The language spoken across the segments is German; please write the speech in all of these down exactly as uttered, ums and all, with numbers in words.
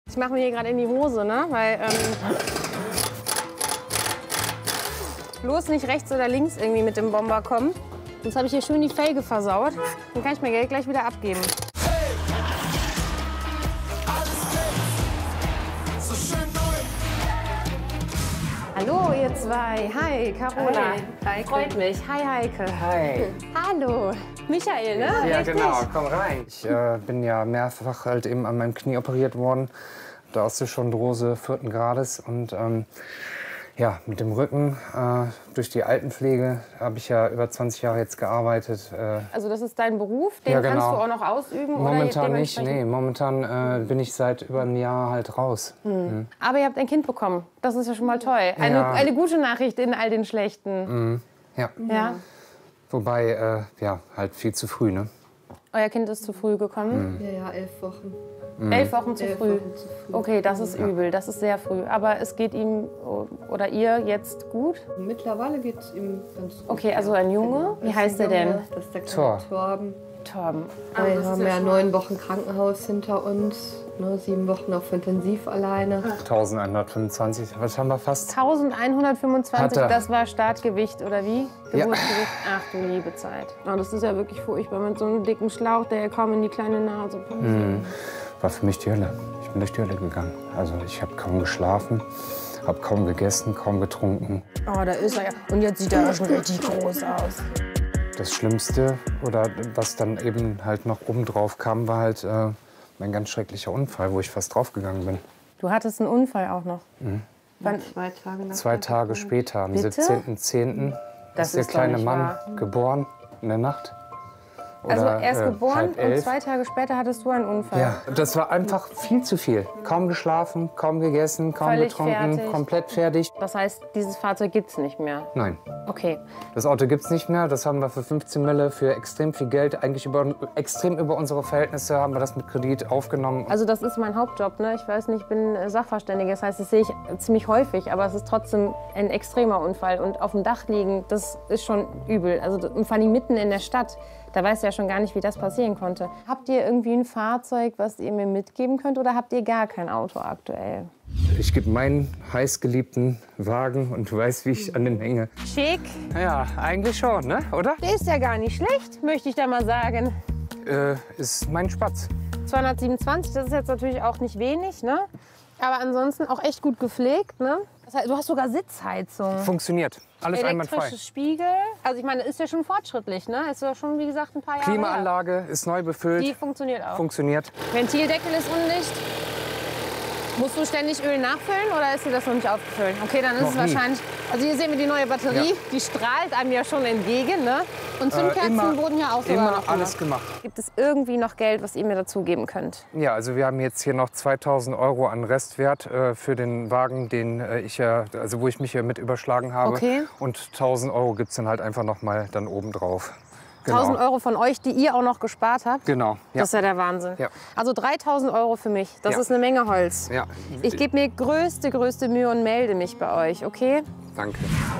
Ich mache mir hier gerade in die Hose, ne? Weil ähm, bloß nicht rechts oder links irgendwie mit dem Bomber kommen. Sonst habe ich hier schön die Felge versaut. Dann kann ich mein Geld gleich wieder abgeben. Hallo, ihr zwei. Hi, Carola. Hi, Freut mich. Hi, Heike. Hi. Hallo. Michael, ne? Ja, Richtig? genau. Komm rein. Ich äh, bin ja mehrfach halt eben an meinem Knie operiert worden. Da Osteochondrose vierten Grades. Und ähm, ja, mit dem Rücken, äh, durch die Altenpflege, habe ich ja über zwanzig Jahre jetzt gearbeitet. Äh, Also das ist dein Beruf, den ja, genau. kannst du auch noch ausüben? Momentan oder nicht, nee. Momentan äh, bin ich seit über einem Jahr halt raus. Hm. Mhm. Aber ihr habt ein Kind bekommen. Das ist ja schon mal toll. Eine, Ja. eine gute Nachricht in all den schlechten. Mhm. Ja. Ja. Wobei, äh, ja, halt viel zu früh, ne? Euer Kind ist zu früh gekommen? Mhm. Ja, ja, elf Wochen. Mhm. Elf Wochen zu Elf früh. Wochen zu früh. Okay, das ist Ja. übel, das ist sehr früh. Aber es geht ihm oder ihr jetzt gut? Mittlerweile geht es ihm ganz gut. Okay, also ein Junge. Wie Das heißt ist ein der denn? Junge, Das ist der Tor. kleine Torben. Torben. Wir haben ja neun Wochen Krankenhaus hinter uns. Ne, sieben Wochen auf Intensiv alleine. eintausendeinhundertfünfundzwanzig, was haben wir fast? eintausendeinhundertfünfundzwanzig, Hat er. das war Startgewicht, oder wie? Ja. Geburtsgewicht. Ach du liebe Zeit. Oh, das ist ja wirklich furchtbar mit so einem dicken Schlauch, der ja kaum in die kleine Nase passt. Mhm. War für mich die Hölle. Ich bin durch die Hölle gegangen. Also ich habe kaum geschlafen, habe kaum gegessen, kaum getrunken. Oh, da ist er ja. Und jetzt sieht er ja schon richtig groß aus. Das Schlimmste, oder was dann eben halt noch obendrauf kam, war halt äh, mein ganz schrecklicher Unfall, wo ich fast draufgegangen bin. Du hattest einen Unfall auch noch. Mhm. Wann? Zwei Tage nach Zwei der Tage Geburt. später, am Bitte? siebzehnten zehnten Das ist der ist doch kleine nicht Mann wahr. geboren in der Nacht. Also Oder, er ist äh, geboren halb und elf. zwei Tage später hattest du einen Unfall. Ja, das war einfach viel zu viel. Kaum geschlafen, kaum gegessen, kaum Völlig getrunken, fertig. komplett fertig. Das heißt, dieses Fahrzeug gibt's nicht mehr. Nein. Okay. Das Auto gibt's nicht mehr. Das haben wir für fünfzehn Mille, für extrem viel Geld, eigentlich über, extrem über unsere Verhältnisse, haben wir das mit Kredit aufgenommen. Also das ist mein Hauptjob, ne? Ich weiß nicht, ich bin äh, Sachverständige. Das heißt, das sehe ich ziemlich häufig, aber es ist trotzdem ein extremer Unfall. Und auf dem Dach liegen, das ist schon übel. Also und vor allem mitten in der Stadt. Da weißt du ja schon gar nicht, wie das passieren konnte. Habt ihr irgendwie ein Fahrzeug, was ihr mir mitgeben könnt, oder habt ihr gar kein Auto aktuell? Ich gebe meinen heißgeliebten Wagen und du weißt, wie ich an den hänge. Schick. Ja, eigentlich schon, ne? Oder? Der ist ja gar nicht schlecht, möchte ich da mal sagen. Äh, ist mein Spatz. zweihundertsiebenundzwanzig, das ist jetzt natürlich auch nicht wenig, ne? Aber ansonsten auch echt gut gepflegt, ne? Das heißt, du hast sogar Sitzheizung. Funktioniert. Alles einwandfrei. Elektrische Spiegel. Also ich meine, ist ja schon fortschrittlich, ne? Ist ja schon, wie gesagt, ein paar Jahre her. Klimaanlage ist neu befüllt. Die funktioniert auch. Funktioniert. Ventildeckel ist undicht. Musst du ständig Öl nachfüllen oder ist dir das noch nicht aufgefüllt? Okay, dann ist Noch es nie. wahrscheinlich. Also hier sehen wir die neue Batterie. Ja. Die strahlt einem ja schon entgegen, ne? Und Zündkerzen immer- wurden ja auch sogar Immer noch alles gemacht. gemacht. Gibt es irgendwie noch Geld, was ihr mir dazu geben könnt? Ja, also wir haben jetzt hier noch zweitausend Euro an Restwert äh, für den Wagen, den äh, ich ja, also wo ich mich hier mit überschlagen habe. Okay. Und tausend Euro gibt es dann halt einfach noch mal dann oben drauf. tausend Euro von euch, die ihr auch noch gespart habt? Genau. Ja. Das ist ja der Wahnsinn. Ja. Also dreitausend Euro für mich. Das Ja. ist eine Menge Holz. Ja. Ich gebe mir größte, größte Mühe und melde mich bei euch, okay? Danke.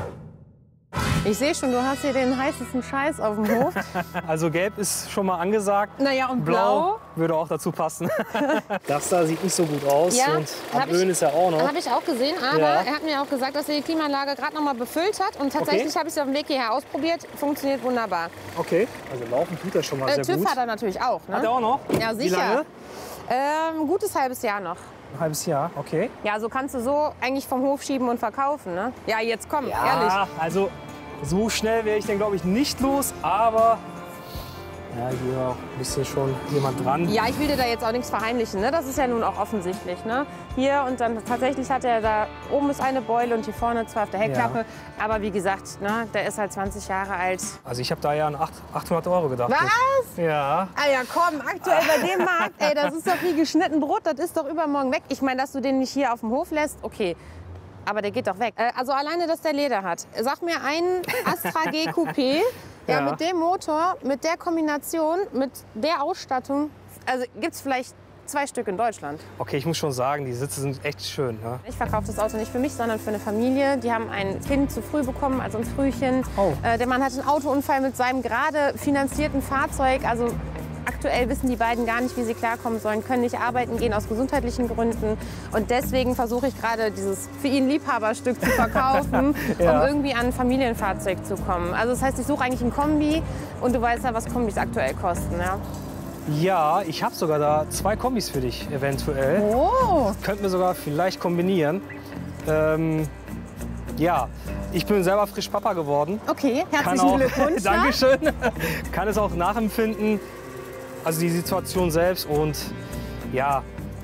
Ich sehe schon, du hast hier den heißesten Scheiß auf dem Hof. Also gelb ist schon mal angesagt. Naja, und Blau blau? würde auch dazu passen. Das da sieht nicht so gut aus. Ja, und hab Abölen ich- ist ja auch noch. Habe ich auch gesehen, aber Ja. er hat mir auch gesagt, dass er die Klimaanlage gerade noch mal befüllt hat. Und tatsächlich Okay. habe ich es auf dem Weg hierher ausprobiert. Funktioniert wunderbar. Okay, also laufen tut er schon mal Äh, sehr TÜV gut. hat er natürlich auch. Ne? Hat er auch noch? Ja, Wie sicher. lange? Ähm, ein gutes halbes Jahr noch. Ein halbes Jahr, okay. Ja, so kannst du so eigentlich vom Hof schieben und verkaufen. Ne? Ja, jetzt komm, ehrlich. Ja, also so schnell wäre ich den, glaube ich, nicht los, aber ja, hier auch ein bisschen schon jemand dran. Ja, ich will dir da jetzt auch nichts verheimlichen. Ne? Das ist ja nun auch offensichtlich. Ne? Hier und dann tatsächlich hat er da oben ist eine Beule und hier vorne zwei auf der Heckklappe. Aber wie gesagt, ne, der ist halt zwanzig Jahre alt. Also ich habe da ja an acht- achthundert Euro gedacht. Was? Ja. Ah ja, komm, aktuell bei dem Markt, ey, das ist doch wie geschnitten Brot, das ist doch übermorgen weg. Ich meine, dass du den nicht hier auf dem Hof lässt, okay. Aber der geht doch weg. Äh, also alleine, dass der Leder hat. Sag mir einen Astra G Coupé, ja, Ja. mit dem Motor, mit der Kombination, mit der Ausstattung. Also gibt es vielleicht zwei Stück in Deutschland. Okay, ich muss schon sagen, die Sitze sind echt schön. Ne? Ich verkaufe das Auto nicht für mich, sondern für eine Familie. Die haben ein Kind zu früh bekommen, also ein Frühchen. Oh. Äh, der Mann hat einen Autounfall mit seinem gerade finanzierten Fahrzeug. Also aktuell wissen die beiden gar nicht, wie sie klarkommen sollen, können nicht arbeiten gehen aus gesundheitlichen Gründen. Und deswegen versuche ich gerade dieses für ihn Liebhaberstück zu verkaufen, Ja. um irgendwie an ein Familienfahrzeug zu kommen. Also das heißt, ich suche eigentlich ein Kombi und du weißt ja, was Kombis aktuell kosten. Ja? Ja, ich habe sogar da zwei Kombis für dich eventuell. Oh! Könnten wir sogar vielleicht kombinieren. Ähm, ja, ich bin selber frisch Papa geworden. Okay, Kann herzlichen auch, Glückwunsch. ja? Dankeschön. Kann es auch nachempfinden, also die Situation selbst. Und ja,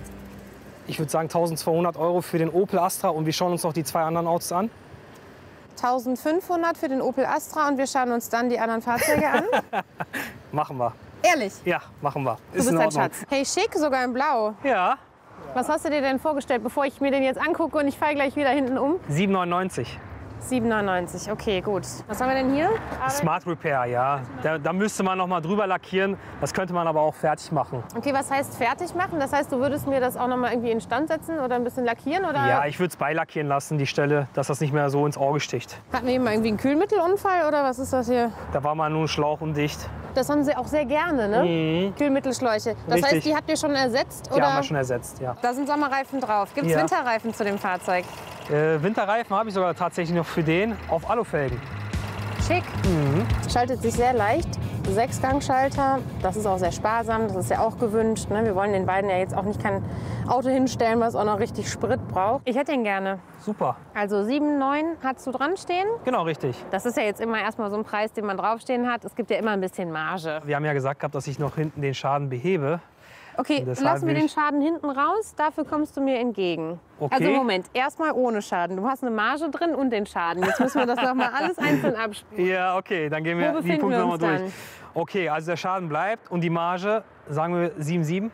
ich würde sagen eintausendzweihundert Euro für den Opel Astra und wir schauen uns noch die zwei anderen Autos an. eintausendfünfhundert für den Opel Astra und wir schauen uns dann die anderen Fahrzeuge an. Machen wir. Ehrlich, Ja, machen wir. du bist in ein Ordnung. Schatz. Hey, schick, sogar in Blau. Ja, Was hast du dir denn vorgestellt, bevor ich mir den jetzt angucke und ich fahre gleich wieder hinten um? sieben neunundneunzig. sieben neunundneunzig, okay, gut. Was haben wir denn hier? Smart Repair, ja. Da, da müsste man noch mal drüber lackieren. Das könnte man aber auch fertig machen. Okay, was heißt fertig machen? Das heißt, du würdest mir das auch noch mal irgendwie instand setzen oder ein bisschen lackieren? Oder Ja, ich würde es beilackieren lassen, die Stelle, dass das nicht mehr so ins Auge sticht. hatten wir eben mal irgendwie einen Kühlmittelunfall oder was ist das hier? Da war mal nur ein Schlauch undicht. Das haben sie auch sehr gerne, ne? Kühlmittelschläuche. Das Richtig. heißt, die habt ihr schon ersetzt? Die Oder? haben wir schon ersetzt, ja. Da sind Sommerreifen drauf. Gibt es Ja. Winterreifen zu dem Fahrzeug? Äh, Winterreifen habe ich sogar tatsächlich noch für den auf Alufelgen. Schick. Mhm. Schaltet sich sehr leicht. Sechsgangschalter, das ist auch sehr sparsam, das ist ja auch gewünscht. Ne? Wir wollen den beiden ja jetzt auch nicht kein Auto hinstellen, was auch noch richtig Sprit braucht. Ich hätte ihn gerne. Super. Also sieben neun hast du dran stehen. Genau, richtig. Das ist ja jetzt immer erstmal so ein Preis, den man draufstehen hat. Es gibt ja immer ein bisschen Marge. Wir haben ja gesagt gehabt, dass ich noch hinten den Schaden behebe. Okay, Deshalb lassen wir will den ich- Schaden hinten raus, dafür kommst du mir entgegen. Okay. Also Moment, erstmal ohne Schaden. Du hast eine Marge drin und den Schaden. Jetzt müssen wir das noch mal alles einzeln absprechen. Ja, okay, dann gehen Wo wir die befinden Punkte wir nochmal uns durch. Okay, also der Schaden bleibt und die Marge, sagen wir sieben sieben.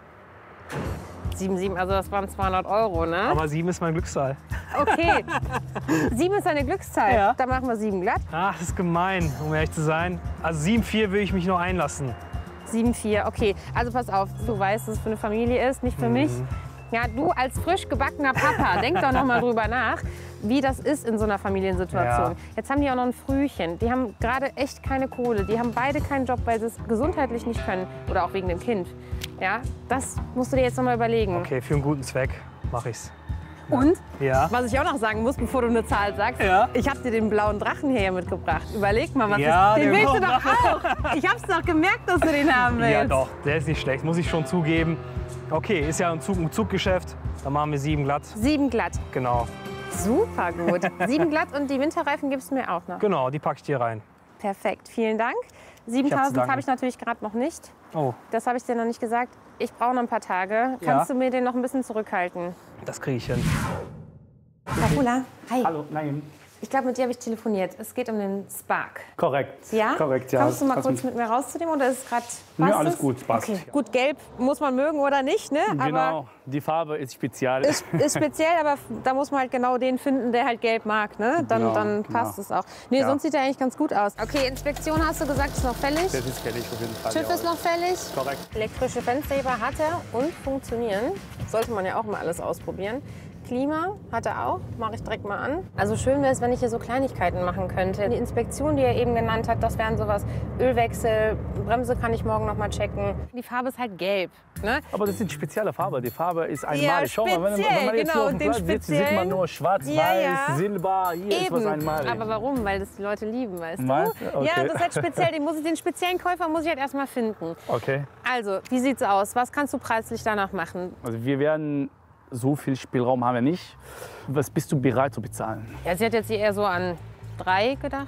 sieben sieben, also das waren zweihundert Euro, ne? Aber sieben ist mein Glückszahl. Okay. sieben ist eine Glückszahl. Ja. Dann machen wir sieben glatt. Ach, das ist gemein, um ehrlich zu sein. Also sieben vier will ich mich nur einlassen. sieben vier, okay. Also pass auf, du weißt, dass es für eine Familie ist, nicht für Mhm. mich. Ja, du als frisch gebackener Papa, denk doch noch mal drüber nach, wie das ist in so einer Familiensituation. Ja. Jetzt haben die auch noch ein Frühchen. Die haben gerade echt keine Kohle. Die haben beide keinen Job, weil sie es gesundheitlich nicht können. Oder auch wegen dem Kind. Ja, das musst du dir jetzt noch mal überlegen. Okay, für einen guten Zweck mache ich's. Und, Ja. was ich auch noch sagen muss, bevor du eine Zahl sagst, Ja. ich habe dir den blauen Drachen hierher mitgebracht. Überleg mal, was Ja, ist. Den den willst du blauen doch auch. Ich hab's doch gemerkt, dass du den haben willst. Ja doch, der ist nicht schlecht, muss ich schon zugeben. Okay, ist ja ein, Zug, ein Zuggeschäft, dann machen wir sieben glatt. Sieben glatt. Genau, Super gut. Sieben glatt und die Winterreifen gibst du mir auch noch. genau, die packe ich dir rein. Perfekt, vielen Dank. Ich hab siebentausend zu danken. habe ich natürlich gerade noch nicht. Oh, Das habe ich dir noch nicht gesagt. Ich brauche noch ein paar Tage. Kannst Ja. du mir den noch ein bisschen zurückhalten? das kriege ich hin. Carola, hi. Hallo, nein. Ich glaube, mit dir habe ich telefoniert. Es geht um den Spark. Korrekt. Ja? Korrekt, ja. Kommst du mal Hast kurz du- mit mir raus zu dem oder ist es gerade Nö, passt alles es? gut, passt. Okay. Gut, gelb muss man mögen oder nicht, ne? Aber Genau, die Farbe ist speziell. ist, ist speziell, aber da muss man halt genau den finden, der halt gelb mag, ne? Dann, Genau, dann genau. passt es auch. Nee, Ja. sonst sieht er eigentlich ganz gut aus. Okay, Inspektion hast du gesagt, ist noch fällig. Das ist fällig auf jeden Fall. TÜV ja. ist noch fällig. Korrekt. Elektrische Fensterheber hat er und funktionieren. Sollte man ja auch mal alles ausprobieren. Klima hat er auch, mache ich direkt mal an. Also schön wäre es, wenn ich hier so Kleinigkeiten machen könnte. Die Inspektion, die er eben genannt hat, das wären sowas. Ölwechsel, Bremse kann ich morgen noch mal checken. Die Farbe ist halt gelb. Ne? Aber das ist eine spezielle Farbe. Die Farbe ist einmalig. Schau mal, wenn, speziell, wenn man jetzt genau, hier auf dem den Platz sitzt, sieht speziellen. man nur schwarz, Ja, weiß, ja. Silber. Hier ist was Eben. einmalig. Aber warum? Weil das die Leute lieben, weißt du? Meinst du? Ja, Okay. das ist halt speziell. Den, muss ich, den speziellen Käufer muss ich halt erstmal finden. Okay. Also, wie sieht's aus? Was kannst du preislich danach machen? Also wir werden, so viel Spielraum haben wir nicht. Was bist du bereit zu bezahlen? Ja, sie hat jetzt hier eher so an drei gedacht.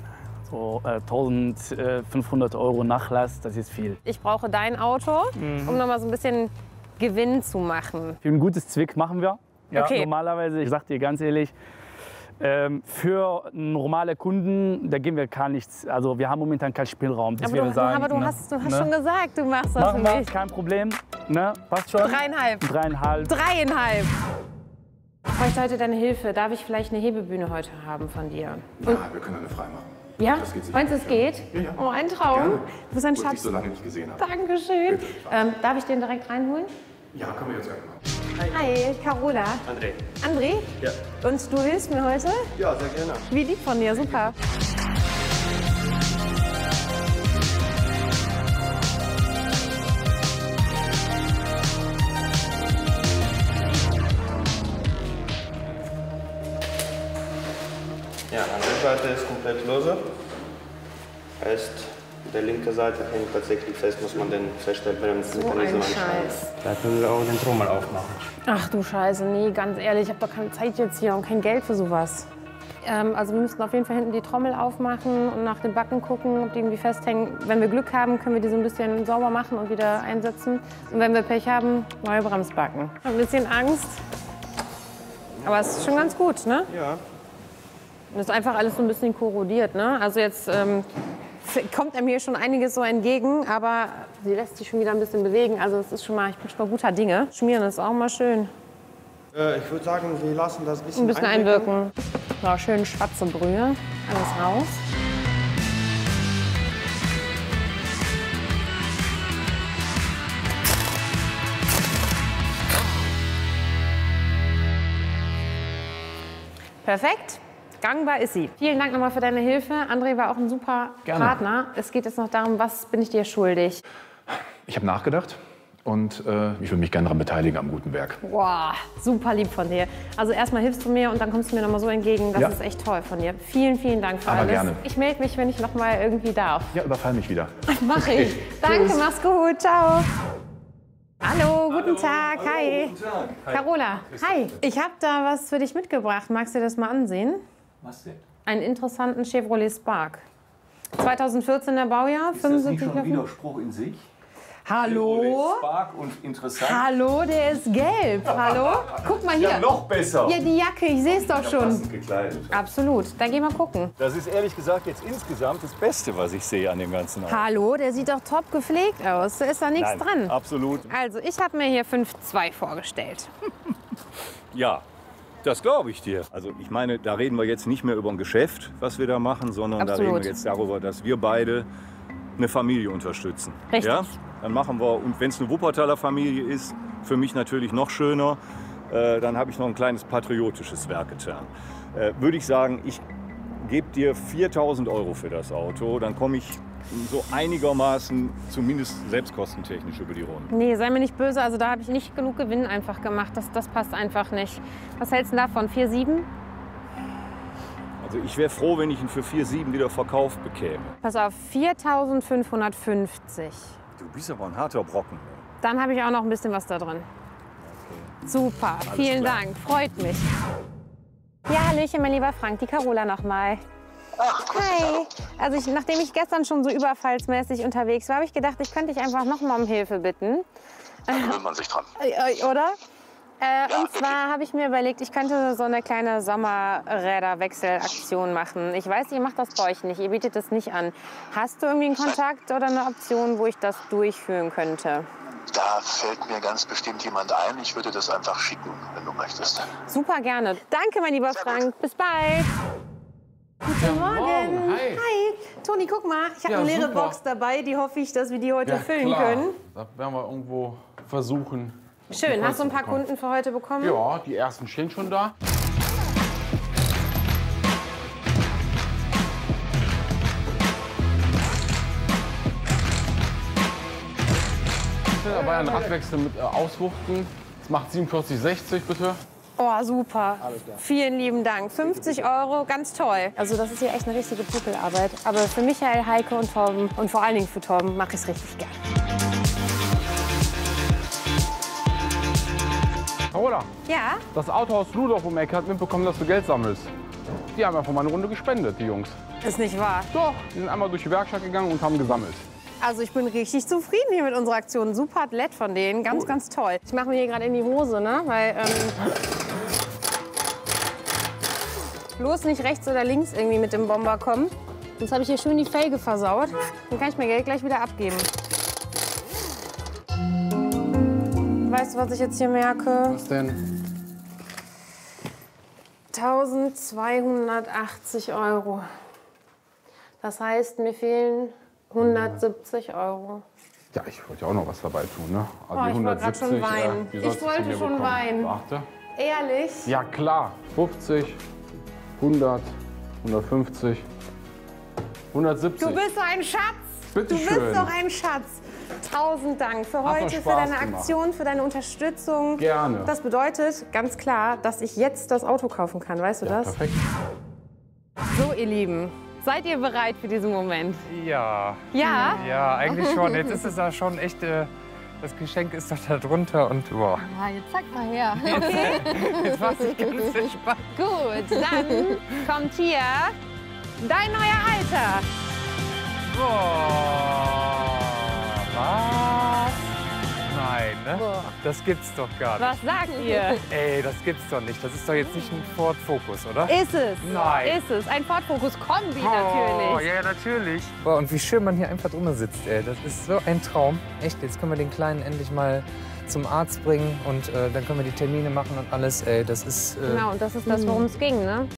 So äh, eintausendfünfhundert Euro Nachlass, das ist viel. Ich brauche dein Auto, Mhm. um noch mal so ein bisschen Gewinn zu machen. Für ein gutes Zweck machen wir. Ja, Okay. Normalerweise, ich sag dir ganz ehrlich, ähm, für normale Kunden, da geben wir gar nichts. Also wir haben momentan keinen Spielraum. Aber Deswegen du, sagen, aber du ne, hast, du hast ne? schon gesagt, du machst das für Machen wir, mich. kein Problem. Ne? Passt schon? Dreieinhalb. Dreieinhalb. Dreieinhalb. Ich bräuchte heute deine Hilfe. Darf ich vielleicht eine Hebebühne heute haben von dir? Ja, wir können eine freimachen. Ja? Das geht sicher. Meinst du, es geht? Ja, ja. Oh, ein Traum. Gerne. Du bist ein Wo ich dich Schatz. so lange nicht gesehen habe. Dankeschön. Bitte. Ähm, darf ich den direkt reinholen? Ja, können wir jetzt gerne machen. Hi, Carola. André. André? Ja. Und du hilfst mir heute? Ja, sehr gerne. Wie lieb von dir, super. Rückseite ist komplett lose. Heißt, der linke Seite hängt tatsächlich fest, muss man den Feststellbremsen So ein Scheiß. Da können wir auch den Trommel aufmachen. Ach du Scheiße, nee, ganz ehrlich, ich habe doch keine Zeit jetzt hier und kein Geld für sowas. Ähm, also wir müssen auf jeden Fall hinten die Trommel aufmachen und nach den Backen gucken, ob die irgendwie festhängen. Wenn wir Glück haben, können wir die so ein bisschen sauber machen und wieder einsetzen. Und wenn wir Pech haben, neue Bremsbacken. Ein bisschen Angst, aber es ist schon ganz gut, ne? Ja. Das ist einfach alles so ein bisschen korrodiert, ne? Also jetzt ähm, kommt er mir schon einiges so entgegen, aber sie lässt sich schon wieder ein bisschen bewegen. Also es ist schon mal, ich bin schon mal guter Dinge. Schmieren ist auch mal schön. Äh, ich würde sagen, wir lassen das ein bisschen, Ein bisschen einwirken. So, schön schwarze Brühe. Alles raus. Perfekt. Gangbar ist sie. Vielen Dank nochmal für deine Hilfe. André war auch ein super Gerne. Partner. Es geht jetzt noch darum, was bin ich dir schuldig? Ich habe nachgedacht und äh, ich würde mich gerne daran beteiligen am guten Werk. Wow, super lieb von dir. Also erstmal hilfst du mir und dann kommst du mir noch mal so entgegen. Das Ja. ist echt toll von dir. Vielen, vielen Dank für Aber alles. gerne. Ich melde mich, wenn ich noch mal irgendwie darf. Ja, überfall mich wieder. Mach ich. Danke, Tschüss. mach's gut. Ciao. Hallo, guten Tag. Hi. Guten Tag. Hi. Carola, hi. Ich habe da was für dich mitgebracht. Magst du dir das mal ansehen? Was denn? Einen interessanten Chevrolet Spark. zweitausendvierzehner Baujahr, Ist das nicht fünfundsiebzig schon ein Waffen. Widerspruch in sich? Hallo? Chevrolet Spark und interessant. Hallo, der ist gelb. Hallo? Guck mal hier. Ja, noch besser. Ja, die Jacke, ich sehe es doch Ja, schon. passend gekleidet. Absolut. Dann gehen wir gucken. Das ist ehrlich gesagt jetzt insgesamt das Beste, was ich sehe an dem ganzen Auto. Hallo, der sieht doch top gepflegt aus. Da ist da nichts Nein, dran. absolut. Also, ich habe mir hier fünf Komma zwei vorgestellt. Ja, das glaube ich dir. Also ich meine, da reden wir jetzt nicht mehr über ein Geschäft, was wir da machen, sondern da Absolut. reden wir jetzt darüber, dass wir beide eine Familie unterstützen. Richtig. Ja? Dann machen wir, und wenn es eine Wuppertaler Familie ist, für mich natürlich noch schöner, äh, dann habe ich noch ein kleines patriotisches Werk getan. Äh, Würde ich sagen, ich gebe dir viertausend Euro für das Auto, dann komme ich so einigermaßen, zumindest selbstkostentechnisch, über die Runde. Nee, sei mir nicht böse. Also, da habe ich nicht genug Gewinn einfach gemacht. Das, das passt einfach nicht. Was hältst du denn davon? vier Komma sieben? Also ich wäre froh, wenn ich ihn für vier Komma sieben wieder verkauft bekäme. Pass auf, viertausendfünfhundertfünfzig. Du bist aber ein harter Brocken. Dann habe ich auch noch ein bisschen was da drin. Super, vielen klar. Dank. Freut mich. Ja, hallöchen, mein lieber Frank. Die Carola noch mal. Hi. Also ich, nachdem ich gestern schon so überfallsmäßig unterwegs war, habe ich gedacht, ich könnte dich einfach noch mal um Hilfe bitten. Da gewöhnt man sich dran. Äh, oder? Äh, und zwar habe ich mir überlegt, ich könnte so eine kleine Sommerräderwechselaktion machen. Ich weiß, ihr macht das bei euch nicht, ihr bietet das nicht an. Hast du irgendwie einen Kontakt oder eine Option, wo ich das durchführen könnte? Da fällt mir ganz bestimmt jemand ein. Ich würde das einfach schicken, wenn du möchtest. Super gerne. Danke, mein lieber Frank. Bis bald. Guten Morgen. Morgen. Hi. Hi. Toni, guck mal, ich habe Ja, eine leere super. Box dabei. Die hoffe ich, dass wir die heute Ja, füllen klar. können. Das werden wir irgendwo versuchen. Schön. Hast du ein paar bekommen. Kunden für heute bekommen? Ja, die ersten stehen schon da. dabei ein Radwechsel mit äh, Auswuchten. Das macht siebenundvierzig sechzig bitte. Oh, super. Vielen lieben Dank. fünfzig Euro, ganz toll. Also das ist hier echt eine richtige Pupelarbeit. Aber für Michael, Heike und Torben und vor allen Dingen für Torben mache ich es richtig gern. Carola, Ja? das Autohaus Ludolf um Eck hat mitbekommen, dass du Geld sammelst. Die haben einfach mal eine Runde gespendet, die Jungs. Ist nicht wahr. Doch, die sind einmal durch die Werkstatt gegangen und haben gesammelt. Also ich bin richtig zufrieden hier mit unserer Aktion. Super Athlett von denen, ganz, ganz toll. Ich mache mir hier gerade in die Hose, ne? Weil ähm, bloß nicht rechts oder links irgendwie mit dem Bomber kommen. Sonst habe ich hier schön die Felge versaut. Dann kann ich mir Geld gleich wieder abgeben. Weißt du, was ich jetzt hier merke? Was denn? eintausendzweihundertachtzig Euro. Das heißt, mir fehlen hundertsiebzig Euro. Ja, ich wollte ja auch noch was dabei tun, ne? Also Oh, die ich wollte grad schon hundertsiebzig, weinen. äh, die Ich sollst du wollte von mir schon bekommen. weinen. Warte. Ehrlich? Ja, klar. fünfzig, hundert, hundertfünfzig, hundertsiebzig. Du bist ein Schatz. Bitte du bist schön. doch ein Schatz. Tausend Dank für Hat doch heute, für Spaß deine gemacht. Aktion, für deine Unterstützung. Gerne. Das bedeutet ganz klar, dass ich jetzt das Auto kaufen kann. Weißt du Ja, das? perfekt. So, ihr Lieben, seid ihr bereit für diesen Moment? Ja. Ja? Ja, eigentlich schon. Jetzt ist es ja schon echt, äh, das Geschenk ist doch da drunter und boah. Ja, jetzt zeig mal her. Okay. Jetzt war ich ganz gespannt. Gut, dann kommt hier dein neuer Halter. Boah, was? Nein, ne? Boah. Das gibt's doch gar nicht. Was sagt ihr? Ey, das gibt's doch nicht. Das ist doch jetzt nicht ein Ford Focus, oder? Ist es? Nein. Ist es? Ein Ford Focus Kombi Oh, natürlich. ja, natürlich. Boah, und wie schön man hier einfach drunter sitzt, ey. Das ist so ein Traum. Echt, jetzt können wir den Kleinen endlich mal zum Arzt bringen und äh, dann können wir die Termine machen und alles, ey. Das ist... Äh, Genau, und das ist das, worum es ging, ne?